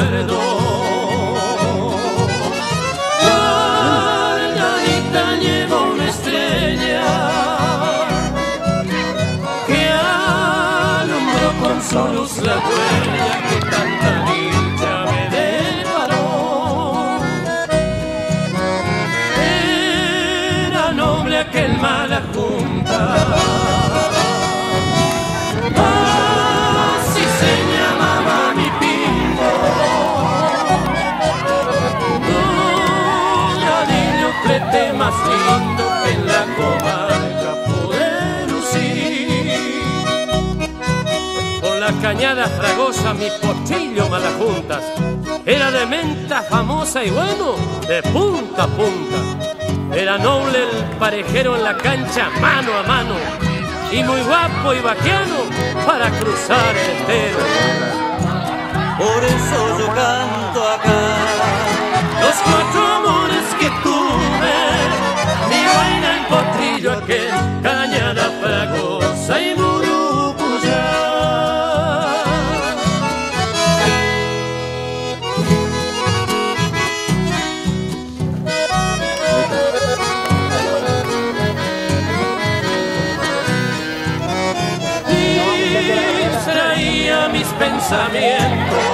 recuerdo. Guardadita llevo una estrella que alumbró con su luz la huella que tanta dicha me deparó. Era noble aquel mala junta, así se llamaba mi pingo. Doña Niño Flete, más lindo que en la comarca poder lucir. Por la cañada fragosa mi pochillo Malajuntas era de menta famosa y bueno, de punta a punta. Era noble el parejero en la cancha mano a mano y muy guapo y vaquiano para cruzar el estero. Por eso yo canto acá Los 4 amores que tuve, mi vaina en potrillo aquel, cañada fragosa y Murupuyá. Distraía mis pensamientos